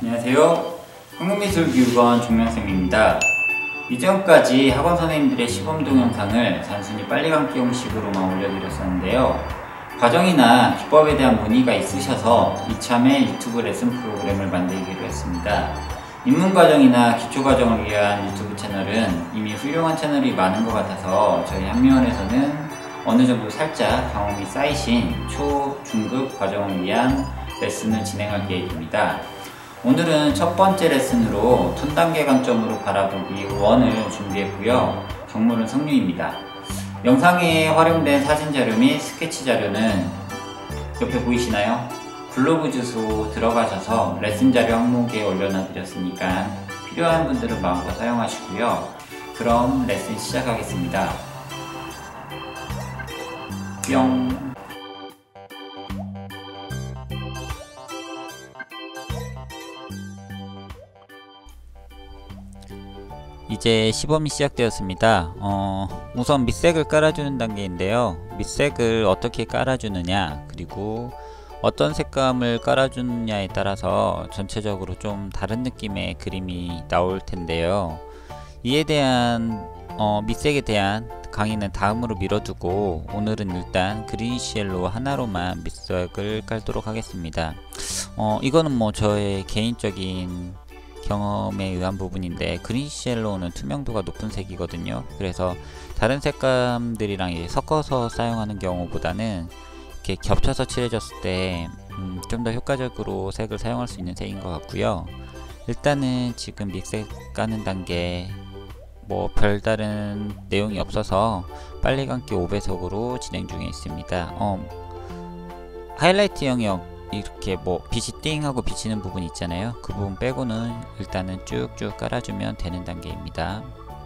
안녕하세요. 한국미술교육원 종명쌤입니다. 이전까지 학원 선생님들의 시범 동영상을 단순히 빨리감기 형식으로만 올려드렸었는데요. 과정이나 기법에 대한 문의가 있으셔서 이참에 유튜브 레슨 프로그램을 만들기로 했습니다. 입문과정이나 기초과정을 위한 유튜브 채널은 이미 훌륭한 채널이 많은 것 같아서 저희 한미원에서는 어느 정도 살짝 경험이 쌓이신 초, 중급 과정을 위한 레슨을 진행할 계획입니다. 오늘은 첫 번째 레슨으로 톤 단계 관점으로 바라보기 1을 준비했고요. 경물은 석류입니다. 영상에 활용된 사진 자료 및 스케치 자료는 옆에 보이시나요? 블로그 주소 들어가셔서 레슨 자료 항목에 올려놔 드렸으니까 필요한 분들은 마음껏 사용하시고요. 그럼 레슨 시작하겠습니다. 뿅. 이제 시범이 시작되었습니다. 우선 밑색을 깔아주는 단계인데요. 밑색을 어떻게 깔아주느냐, 그리고 어떤 색감을 깔아주느냐에 따라서 전체적으로 좀 다른 느낌의 그림이 나올 텐데요. 이에 대한 밑색에 대한 강의는 다음으로 미뤄두고 오늘은 일단 그린시엘로 하나로만 밑색을 깔도록 하겠습니다. 이거는 뭐 저의 개인적인 경험에 의한 부분인데, 그린시엘로는 투명도가 높은 색이거든요. 그래서 다른 색감들이랑 섞어서 사용하는 경우보다는 이렇게 겹쳐서 칠해졌을 때 좀 더 효과적으로 색을 사용할 수 있는 색인 것 같고요. 일단은 지금 밑색 까는 단계 뭐 별다른 내용이 없어서 빨리감기 5배속으로 진행 중에 있습니다. 하이라이트 영역 이렇게 뭐 빛이 띵 하고 비치는 부분 있잖아요. 그 부분 빼고는 일단은 쭉쭉 깔아주면 되는 단계입니다.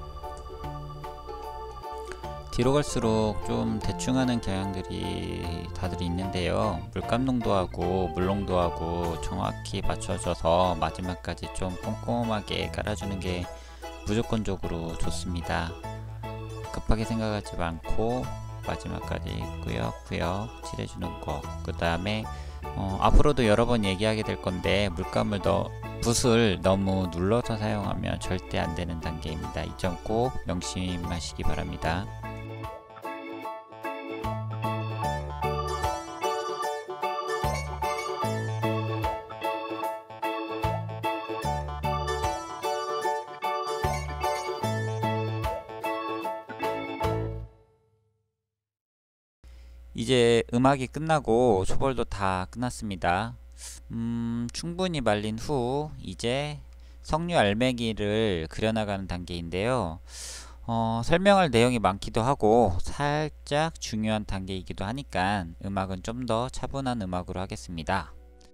뒤로 갈수록 좀 대충 하는 경향들이 다들 있는데요. 물감 농도하고 물 농도하고 정확히 맞춰줘서 마지막까지 좀 꼼꼼하게 깔아주는 게 무조건적으로 좋습니다. 급하게 생각하지 않고 마지막까지 꾸역꾸역 칠해주는 거. 그 다음에 앞으로도 여러 번 얘기하게 될 건데, 붓을 너무 눌러서 사용하면 절대 안 되는 단계입니다. 이 점 꼭 명심하시기 바랍니다. 이제 음악이 끝나고 초벌도 다 끝났습니다. 충분히 말린 후 이제 석류 알맹이를 그려나가는 단계인데요. 설명할 내용이 많기도 하고 살짝 중요한 단계이기도 하니까 음악은 좀 더 차분한 음악으로 하겠습니다.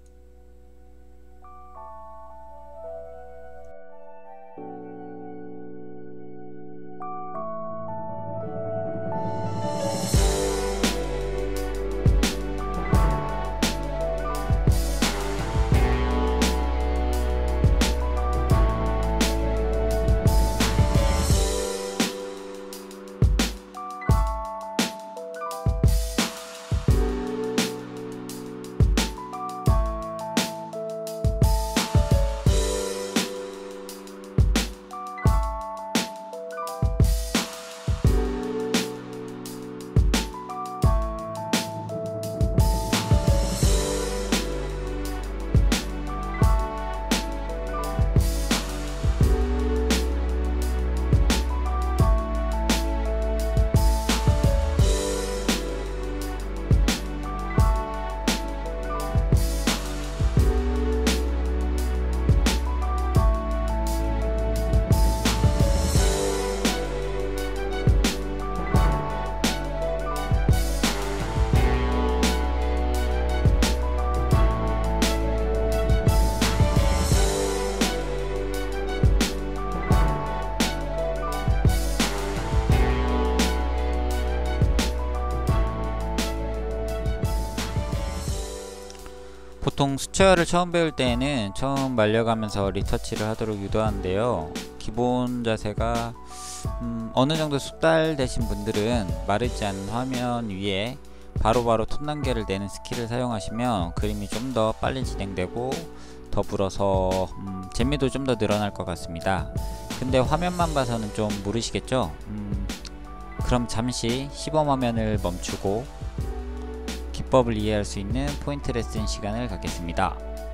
보통 수채화를 처음 배울 때에는 처음 말려가면서 리터치를 하도록 유도하는데요. 기본 자세가 어느 정도 숙달되신 분들은 마르지 않은 화면 위에 바로바로 톤 단계를 내는 스킬을 사용하시면 그림이 좀 더 빨리 진행되고 더불어서 재미도 좀 더 늘어날 것 같습니다. 근데 화면만 봐서는 좀 모르시겠죠? 그럼 잠시 시범 화면을 멈추고 기법을 이해할 수 있는 포인트 레슨 시간을 갖겠습니다.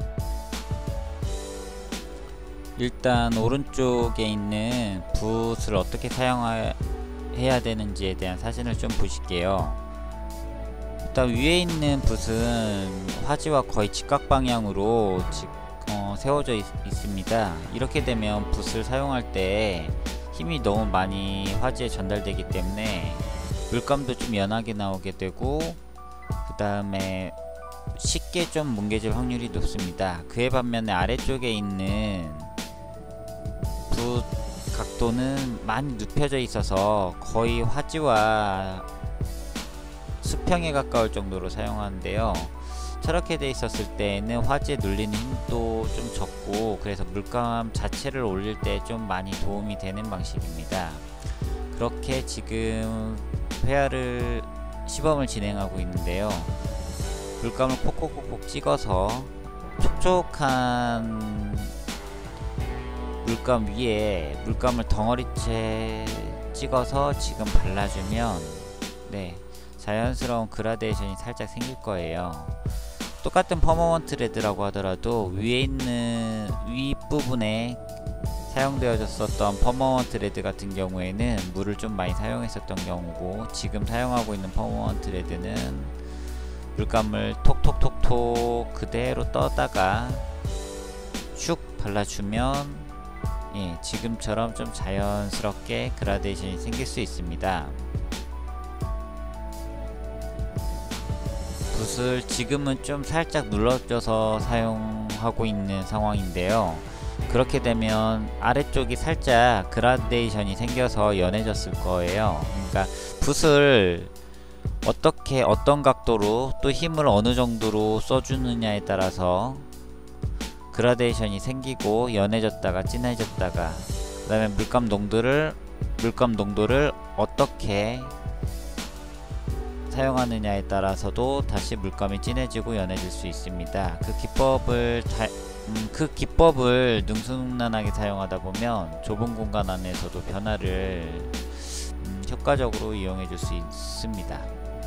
일단 오른쪽에 있는 붓을 어떻게 사용해야 되는지에 대한 사진을 좀 보실게요. 일단 위에 있는 붓은 화지와 거의 직각 방향으로 세워져 있습니다. 이렇게 되면 붓을 사용할 때 힘이 너무 많이 화지에 전달되기 때문에 물감도 좀 연하게 나오게 되고, 그 다음에 쉽게 좀 뭉개질 확률이 높습니다. 그에 반면에 아래쪽에 있는 붓 각도는 많이 눕혀져 있어서 거의 화지와 수평에 가까울 정도로 사용하는데요. 저렇게 돼 있었을 때는 화지에 눌리는 힘도 좀 적고, 그래서 물감 자체를 올릴 때 좀 많이 도움이 되는 방식입니다. 그렇게 지금 시범을 진행하고 있는데요. 물감을 콕콕콕콕 찍어서 촉촉한 물감 위에 물감을 덩어리째 찍어서 지금 발라주면 자연스러운 그라데이션이 살짝 생길 거예요. 똑같은 퍼머먼트 레드라고 하더라도 위에 있는 윗부분에 사용되어졌었던 퍼머먼트 레드 같은 경우에는 물을 좀 많이 사용했었던 경우고, 지금 사용하고 있는 퍼머먼트 레드는 물감을 톡톡톡톡 그대로 떠다가 슉 발라주면 지금처럼 좀 자연스럽게 그라데이션이 생길 수 있습니다. 붓을 지금은 좀 살짝 눌러줘서 사용하고 있는 상황인데요. 그렇게 되면 아래쪽이 살짝 그라데이션이 생겨서 연해졌을 거예요. 그러니까 붓을 어떤 각도로 또 힘을 어느 정도로 써주느냐에 따라서 그라데이션이 생기고, 연해졌다가 진해졌다가, 그 다음에 물감 농도를 어떻게 사용하느냐에 따라서도 다시 물감이 진해지고 연해질 수 있습니다. 그 기법을 능수능란하게 사용하다 보면 좁은 공간 안에서도 변화를 효과적으로 이용해 줄 수 있습니다.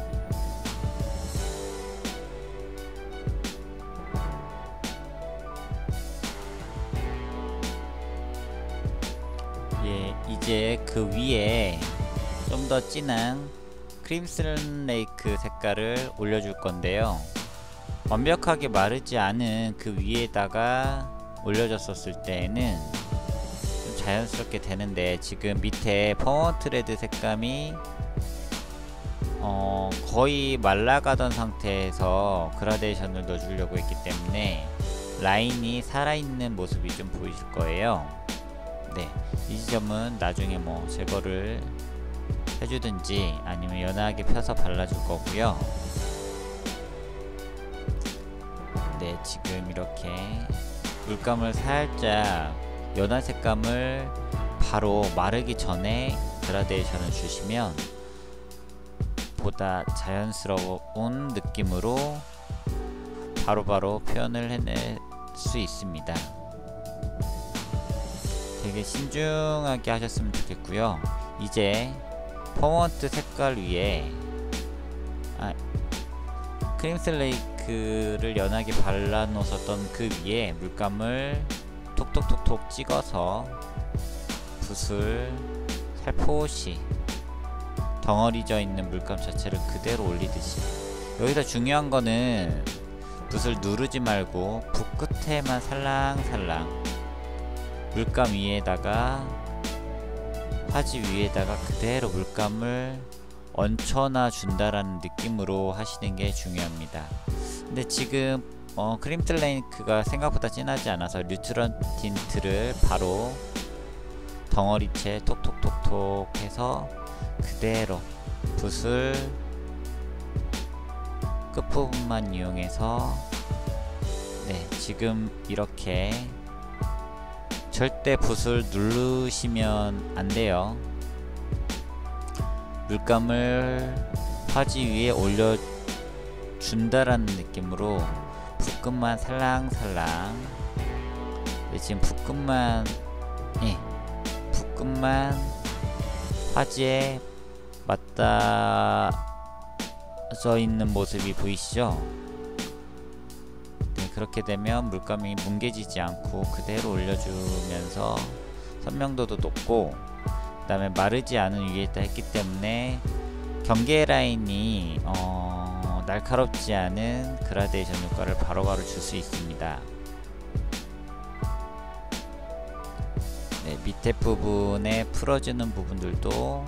이제 그 위에 좀 더 진한 크림슨 레이크 색깔을 올려줄 건데요. 완벽하게 마르지 않은 그 위에다가 올려줬었을 때에는 좀 자연스럽게 되는데, 지금 밑에 퍼머먼트 레드 색감이 거의 말라가던 상태에서 그라데이션을 넣어주려고 했기 때문에 라인이 살아있는 모습이 좀 보이실 거예요. 이 지점은 나중에 제거를 해주든지 아니면 연하게 펴서 발라줄 거고요. 지금 이렇게 물감을 살짝 연한 색감을 바로 마르기 전에 그라데이션을 주시면 보다 자연스러운 느낌으로 바로바로 표현을 해낼 수 있습니다. 되게 신중하게 하셨으면 좋겠고요. 이제 퍼머먼트 색깔 위에 크림슨 레이크를 연하게 발라 놓았었던 그 위에 물감을 톡톡톡톡 찍어서 붓을 살포시 덩어리져 있는 물감 자체를 그대로 올리듯이, 여기서 중요한 거는 붓을 누르지 말고 붓 끝에만 살랑살랑 물감 위에다가 화지 위에다가 그대로 물감을 얹혀놔 준다라는 느낌으로 하시는 게 중요합니다. 근데 지금 크림슨 레이크가 생각보다 진하지 않아서 뉴트럴 틴트를 바로 덩어리째 톡톡톡톡 해서 그대로 붓을 끝부분만 이용해서 지금 이렇게 절대 붓을 누르시면 안 돼요. 물감을 화지 위에 올려준다라는 느낌으로 붓끝만 살랑살랑 네, 지금 붓끝만 붓끝만 화지에 맞닿아져 있는 모습이 보이시죠? 네, 그렇게 되면 물감이 뭉개지지 않고 그대로 올려주면서 선명도도 높고, 그 다음에 마르지 않은 위에다 했기 때문에 경계 라인이 날카롭지 않은 그라데이션 효과를 바로바로 줄 수 있습니다. 네, 밑에 부분에 풀어주는 부분들도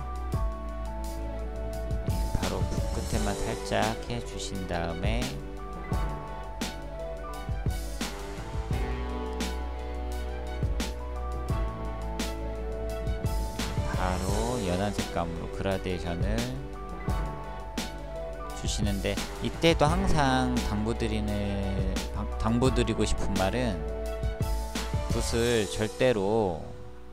바로 붓끝에만 살짝 해주신 다음에 바로 연한 색감으로 그라데이션을 주시는데, 이때도 항상 당부드리고 싶은 말은 붓을 절대로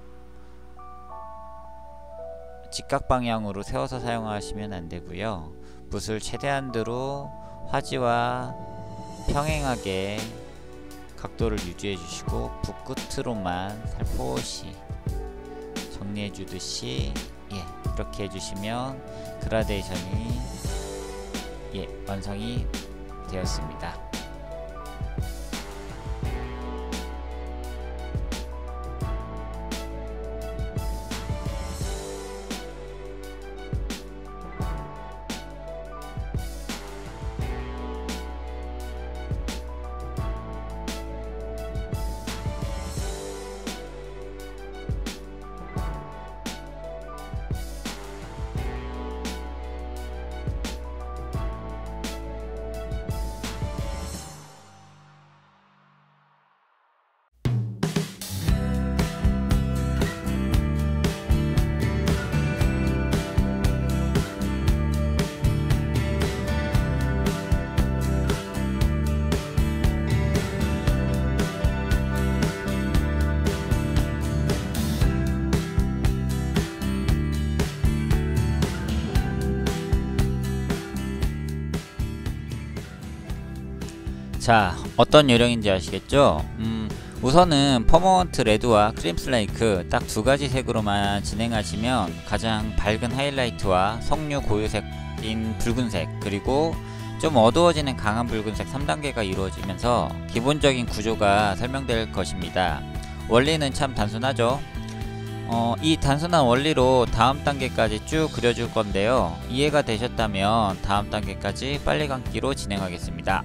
직각 방향으로 세워서 사용하시면 안되고요. 붓을 최대한대로 화지와 평행하게 각도를 유지해 주시고 붓끝으로만 살포시 정리해 주듯이 이렇게 해주시면 그라데이션이 완성이 되었습니다. 자, 어떤 요령인지 아시겠죠? 우선은 퍼머넌트 레드와 크림슬레이크 딱 두 가지 색으로만 진행하시면 가장 밝은 하이라이트와 석류 고유색인 붉은색, 그리고 좀 어두워지는 강한 붉은색 3단계가 이루어지면서 기본적인 구조가 설명될 것입니다. 원리는 참 단순하죠. 이 단순한 원리로 다음 단계까지 쭉 그려줄 건데요. 이해가 되셨다면 다음 단계까지 빨리 감기로 진행하겠습니다.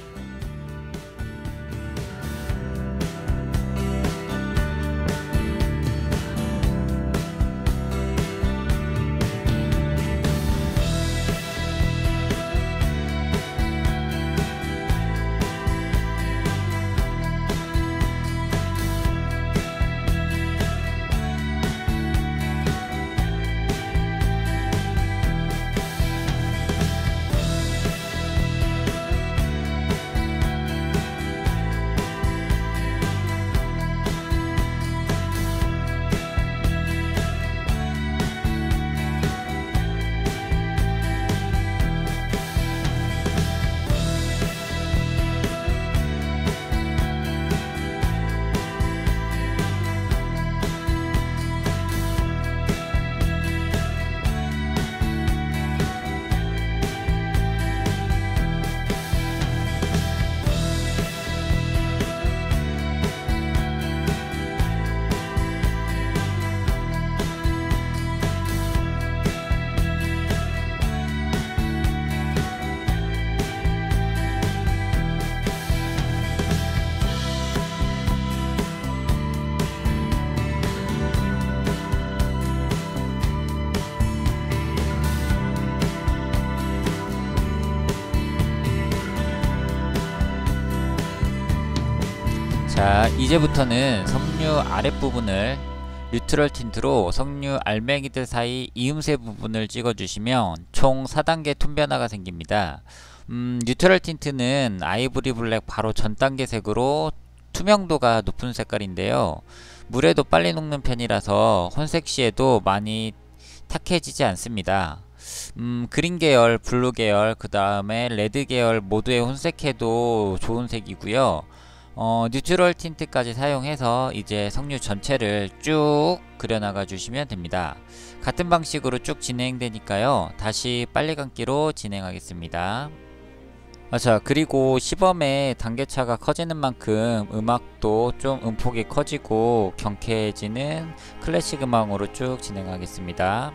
자, 이제부터는 석류 아랫부분을 뉴트럴 틴트로 석류 알맹이들 사이 이음새 부분을 찍어주시면 총 4단계 톤 변화가 생깁니다. 뉴트럴 틴트는 아이보리 블랙 바로 전 단계 색으로 투명도가 높은 색깔인데요. 물에도 빨리 녹는 편이라서 혼색 시에도 많이 탁해지지 않습니다. 그린 계열, 블루 계열, 그 다음에 레드 계열 모두에 혼색해도 좋은 색이고요. 뉴트럴 틴트까지 사용해서 이제 석류 전체를 쭉 그려나가 주시면 됩니다. 같은 방식으로 쭉 진행되니까요. 다시 빨리 감기로 진행하겠습니다. 자, 그리고 시범의 단계차가 커지는 만큼 음악도 좀 음폭이 커지고 경쾌해지는 클래식 음악으로 쭉 진행하겠습니다.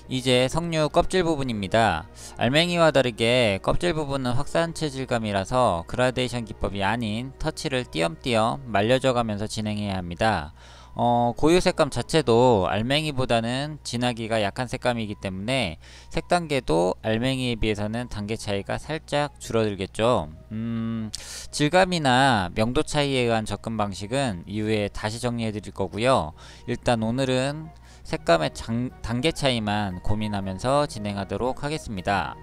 이제 석류 껍질 부분입니다. 알맹이와 다르게 껍질 부분은 확산 체질감이라서 그라데이션 기법이 아닌 터치를 띄엄띄엄 말려줘 가면서 진행해야 합니다. 고유 색감 자체도 알맹이보다는 진하기가 약한 색감이기 때문에 색 단계도 알맹이에 비해서는 단계 차이가 살짝 줄어들겠죠. 질감이나 명도 차이에 의한 접근 방식은 이후에 다시 정리해 드릴 거고요. 일단 오늘은 색감의 단계 차이만 고민하면서 진행하도록 하겠습니다.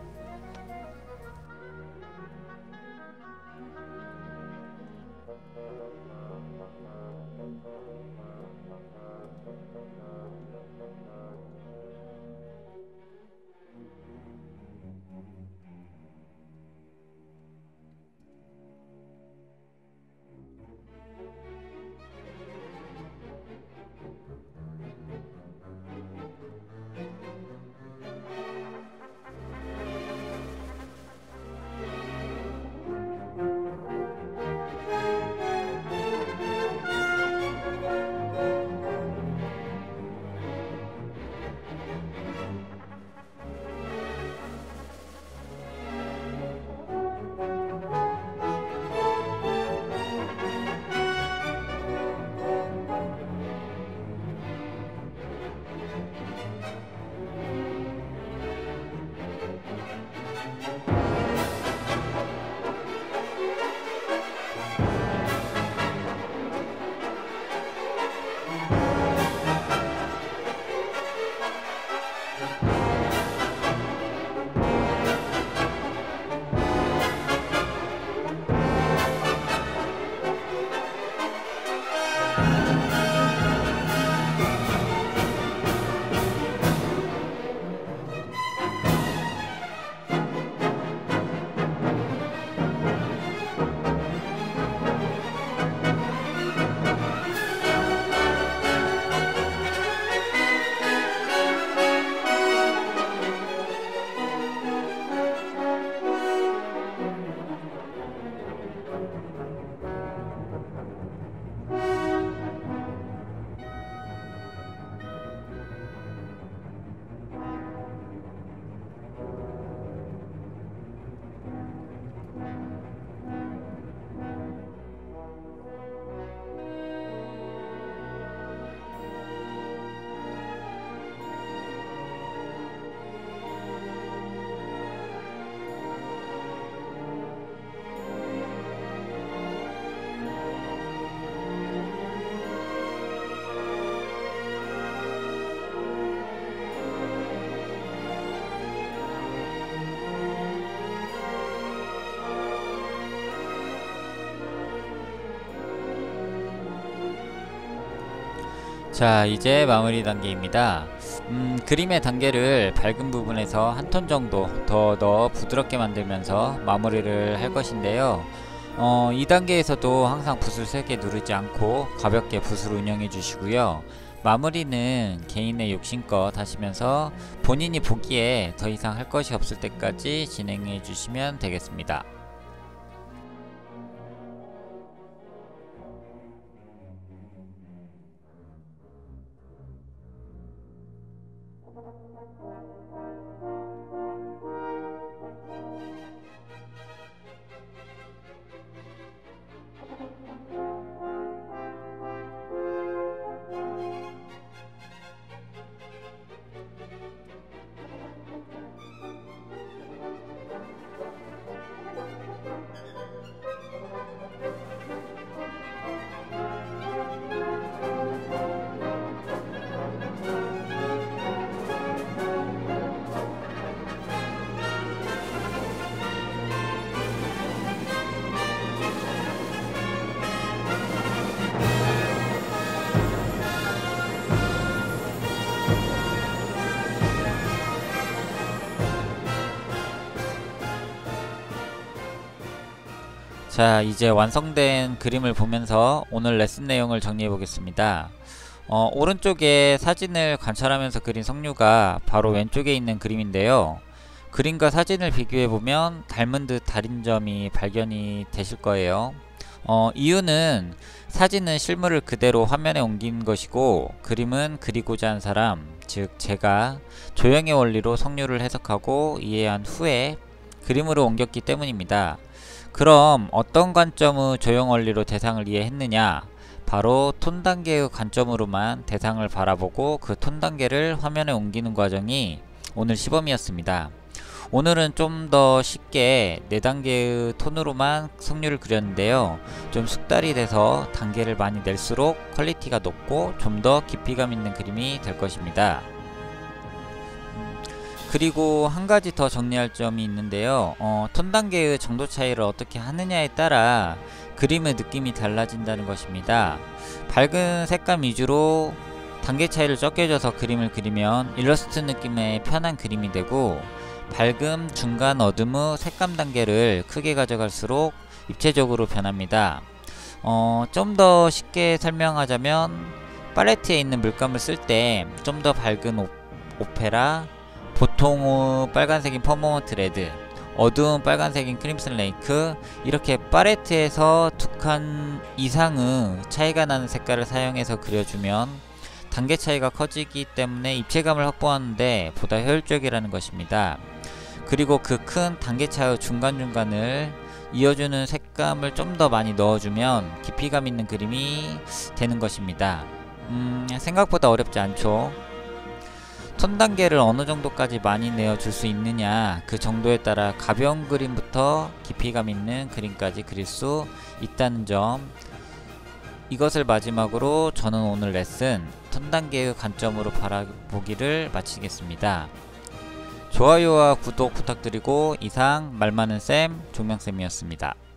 자, 이제 마무리 단계입니다. 그림의 단계를 밝은 부분에서 한 톤 정도 더 부드럽게 만들면서 마무리를 할 것인데요. 이 단계에서도 항상 붓을 세게 누르지 않고 가볍게 붓을 운영해 주시고요. 마무리는 개인의 욕심껏 하시면서 본인이 보기에 더 이상 할 것이 없을 때까지 진행해 주시면 되겠습니다. 자, 이제 완성된 그림을 보면서 오늘 레슨 내용을 정리해 보겠습니다. 오른쪽에 사진을 관찰하면서 그린 석류가 바로 왼쪽에 있는 그림인데요. 그림과 사진을 비교해 보면 닮은 듯 다른 점이 발견이 되실 거예요. 이유는 사진은 실물을 그대로 화면에 옮긴 것이고 그림은 그리고자 한 사람, 즉 제가 조형의 원리로 석류를 해석하고 이해한 후에 그림으로 옮겼기 때문입니다. 그럼 어떤 관점의 조형 원리로 대상을 이해했느냐? 바로 톤 단계의 관점으로만 대상을 바라보고 그 톤 단계를 화면에 옮기는 과정이 오늘 시범이었습니다. 오늘은 좀 더 쉽게 4단계의 톤으로만 석류를 그렸는데요. 좀 숙달이 돼서 단계를 많이 낼수록 퀄리티가 높고 좀 더 깊이감 있는 그림이 될 것입니다. 그리고 한 가지 더 정리할 점이 있는데요. 톤 단계의 정도 차이를 어떻게 하느냐에 따라 그림의 느낌이 달라진다는 것입니다. 밝은 색감 위주로 단계 차이를 적게 줘서 그림을 그리면 일러스트 느낌의 편한 그림이 되고, 밝음, 중간, 어둠의 색감 단계를 크게 가져갈수록 입체적으로 변합니다. 좀 더 쉽게 설명하자면 팔레트에 있는 물감을 쓸 때 좀 더 밝은 오페라, 보통의 빨간색인 퍼머먼트 레드, 어두운 빨간색인 크림슨 레이크, 이렇게 팔레트에서 2칸 이상의 차이가 나는 색깔을 사용해서 그려주면 단계 차이가 커지기 때문에 입체감을 확보하는데 보다 효율적이라는 것입니다. 그리고 그 큰 단계 차의 중간중간을 이어주는 색감을 좀 더 많이 넣어주면 깊이감 있는 그림이 되는 것입니다. 생각보다 어렵지 않죠? 톤 단계를 어느 정도까지 많이 내어줄 수 있느냐, 그 정도에 따라 가벼운 그림부터 깊이감 있는 그림까지 그릴 수 있다는 점, 이것을 마지막으로 저는 오늘 레슨 톤 단계의 관점으로 바라보기를 마치겠습니다. 좋아요와 구독 부탁드리고, 이상 말 많은 쌤, 종명쌤이었습니다.